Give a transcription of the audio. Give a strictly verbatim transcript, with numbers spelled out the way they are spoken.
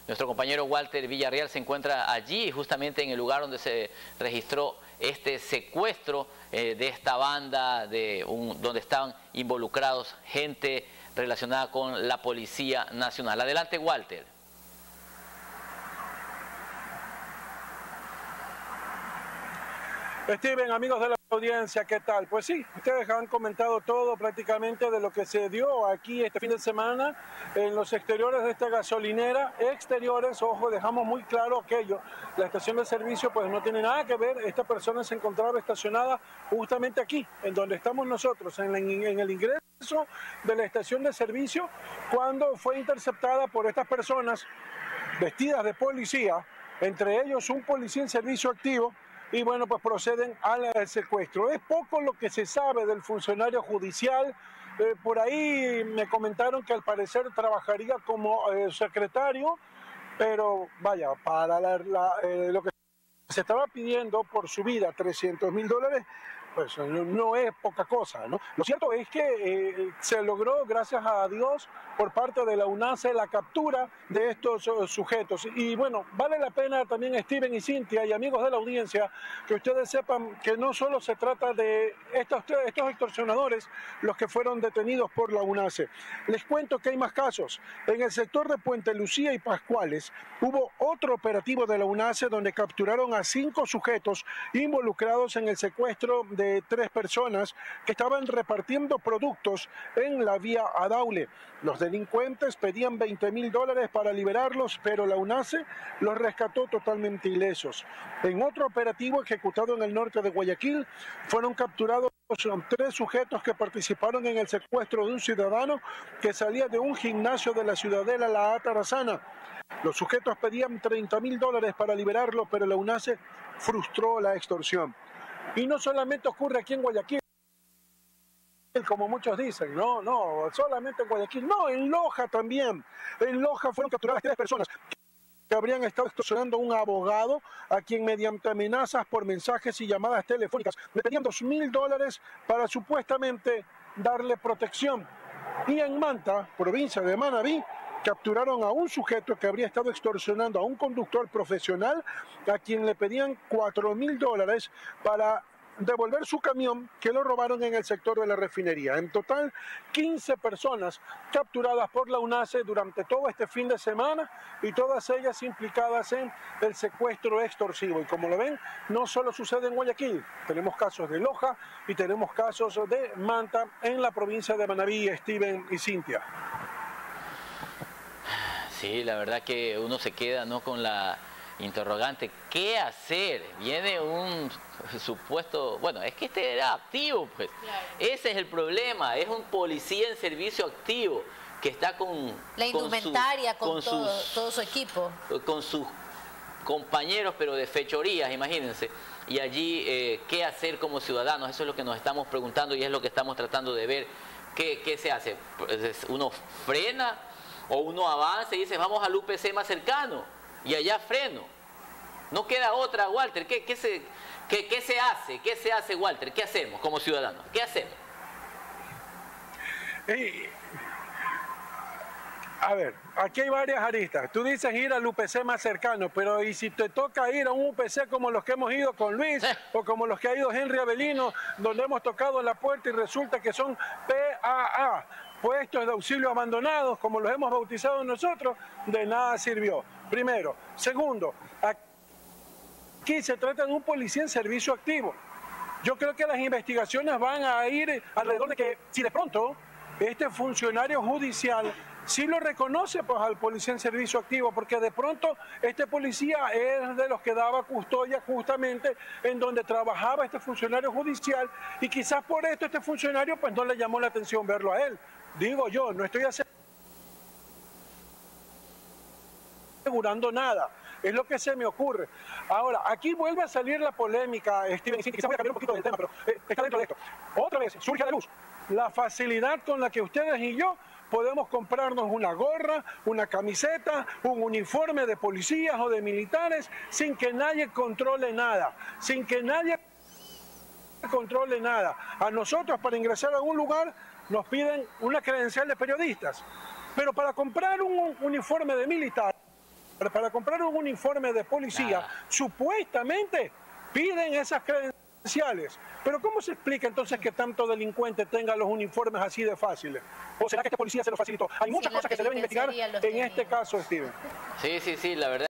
Nuestro compañero Walter Villarreal se encuentra allí, justamente en el lugar donde se registró este secuestro eh, de esta banda, de un, donde estaban involucrados gente relacionada con la Policía Nacional. Adelante, Walter. Steven, amigos de la audiencia, ¿qué tal? Pues sí, ustedes han comentado todo prácticamente de lo que se dio aquí este fin de semana en los exteriores de esta gasolinera. Exteriores, ojo, dejamos muy claro aquello. La estación de servicio pues no tiene nada que ver. Esta persona se encontraba estacionada justamente aquí, en donde estamos nosotros, en, la, en el ingreso de la estación de servicio, cuando fue interceptada por estas personas vestidas de policía, entre ellos un policía en servicio activo. Y bueno, pues proceden al secuestro. Es poco lo que se sabe del funcionario judicial. Eh, por ahí me comentaron que al parecer trabajaría como eh, secretario, pero vaya, para la, la, eh, lo que se estaba pidiendo por su vida, trescientos mil dólares, pues no, no es poca cosa, ¿no? Lo cierto es que eh, se logró, gracias a Dios, por parte de la UNACE, la captura de estos uh, sujetos. Y bueno, vale la pena también, Steven y Cintia y amigos de la audiencia, que ustedes sepan que no solo se trata de estos, estos extorsionadores los que fueron detenidos por la UNACE. Les cuento que hay más casos. En el sector de Puente Lucía y Pascuales hubo otro operativo de la UNACE donde capturaron a cinco sujetos involucrados en el secuestro de de tres personas que estaban repartiendo productos en la vía Adaule. Los delincuentes pedían veinte mil dólares para liberarlos, pero la UNACE los rescató totalmente ilesos. En otro operativo ejecutado en el norte de Guayaquil, fueron capturados tres sujetos que participaron en el secuestro de un ciudadano que salía de un gimnasio de la ciudadela La Atarazana. Los sujetos pedían treinta mil dólares para liberarlo, pero la UNACE frustró la extorsión. Y no solamente ocurre aquí en Guayaquil, como muchos dicen, no, no, solamente en Guayaquil, no, en Loja también. En Loja fueron capturadas tres personas que habrían estado extorsionando a un abogado a quien mediante amenazas por mensajes y llamadas telefónicas le pedían dos mil dólares para supuestamente darle protección. Y en Manta, provincia de Manabí, capturaron a un sujeto que habría estado extorsionando a un conductor profesional a quien le pedían cuatro mil dólares para devolver su camión que lo robaron en el sector de la refinería. En total, quince personas capturadas por la UNACE durante todo este fin de semana y todas ellas implicadas en el secuestro extorsivo. Y como lo ven, no solo sucede en Guayaquil, tenemos casos de Loja y tenemos casos de Manta en la provincia de Manabí, Steven y Cintia. Sí, la verdad que uno se queda, ¿no?, con la interrogante, ¿qué hacer? Viene un supuesto, bueno, es que este era activo, pues. Claro. Ese es el problema, es un policía en servicio activo que está con la indumentaria, con, su, con, con todo, sus, todo su equipo, con sus compañeros, pero de fechorías, imagínense. Y allí, eh, ¿qué hacer como ciudadanos? Eso es lo que nos estamos preguntando y es lo que estamos tratando de ver. ¿Qué, qué se hace? ¿Uno frena o uno avanza y dice, vamos al U P C más cercano y allá freno? No queda otra, Walter. ¿Qué, qué, se, qué, ¿Qué se hace? ¿Qué se hace, Walter? ¿Qué hacemos como ciudadanos? ¿Qué hacemos? Hey, a ver, aquí hay varias aristas. Tú dices ir al U P C más cercano, pero ¿y si te toca ir a un U P C como los que hemos ido con Luis eh. o como los que ha ido Henry Avelino, donde hemos tocado la puerta y resulta que son P A A, puestos de auxilio abandonados, como los hemos bautizado nosotros? De nada sirvió. Primero. Segundo, aquí se trata de un policía en servicio activo. Yo creo que las investigaciones van a ir alrededor de que si de pronto este funcionario judicial sí lo reconoce, pues, al policía en servicio activo, porque de pronto este policía es de los que daba custodia justamente en donde trabajaba este funcionario judicial y quizás por esto este funcionario pues no le llamó la atención verlo a él. Digo yo, no estoy asegurando nada, es lo que se me ocurre. Ahora, aquí vuelve a salir la polémica, Steven, quizás voy a cambiar un poquito del tema, pero eh, está dentro de esto. Otra vez surge a la luz la facilidad con la que ustedes y yo podemos comprarnos una gorra, una camiseta, un uniforme de policías o de militares sin que nadie controle nada, sin que nadie controle nada. A nosotros, para ingresar a un lugar, nos piden una credencial de periodistas, pero para comprar un uniforme de militar para comprar un uniforme de policía, Nada. supuestamente piden esas credenciales. Pero ¿cómo se explica entonces que tanto delincuente tenga los uniformes así de fáciles? ¿O será que este policía se lo facilitó? Hay muchas Sí, la cosas que se deben investigar penitenciaría los en tenía. este caso, Steven. Sí, sí, sí, la verdad.